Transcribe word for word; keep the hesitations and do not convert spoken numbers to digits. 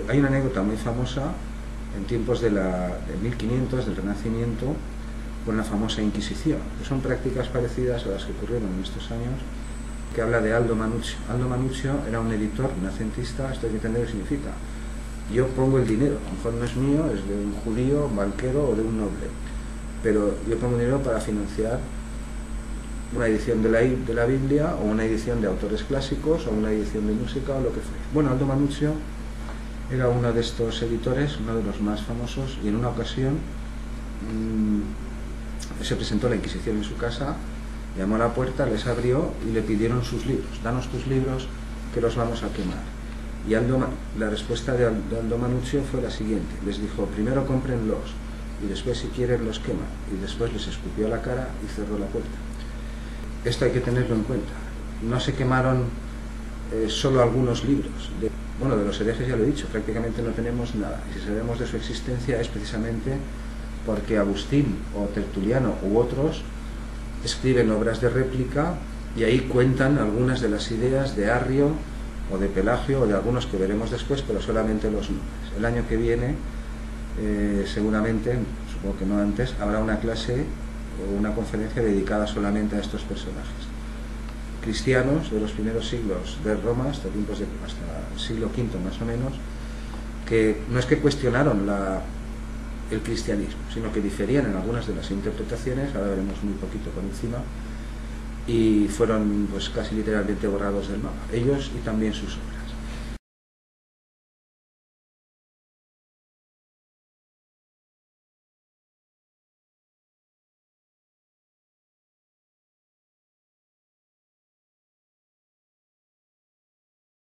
hay una anécdota muy famosa en tiempos de, la, de mil quinientos, del Renacimiento, con la famosa Inquisición, que son prácticas parecidas a las que ocurrieron en estos años, que habla de Aldo Manuzio. Aldo Manuzio era un editor renacentista. Esto hay que entender qué significa. Yo pongo el dinero, a lo mejor no es mío, es de un judío, un banquero o de un noble, pero yo pongo dinero para financiar una edición de la, de la Biblia, o una edición de autores clásicos, o una edición de música, o lo que fuera. Bueno, Aldo Manuzio era uno de estos editores, uno de los más famosos, y en una ocasión mmm, se presentó la Inquisición en su casa, llamó a la puerta, les abrió y le pidieron sus libros. Danos tus libros que los vamos a quemar. Y Aldo, la respuesta de Aldo Manuzio fue la siguiente. Les dijo, primero cómprenlos y después, si quieren, los queman. Y después les escupió a la cara y cerró la puerta. Esto hay que tenerlo en cuenta. No se quemaron eh, solo algunos libros. De, bueno, de los herejes ya lo he dicho, prácticamente no tenemos nada. Y si sabemos de su existencia es precisamente porque Agustín o Tertuliano u otros escriben obras de réplica y ahí cuentan algunas de las ideas de Arrio o de Pelagio o de algunos que veremos después, pero solamente los nombres. El año que viene, eh, seguramente, supongo que no antes, habrá una clase o una conferencia dedicada solamente a estos personajes cristianos de los primeros siglos de Roma, hasta tiempos de, hasta el siglo quinto más o menos, que no es que cuestionaron la, el cristianismo, sino que diferían en algunas de las interpretaciones, ahora veremos muy poquito por encima, y fueron pues casi literalmente borrados del mapa, ellos y también sus obras.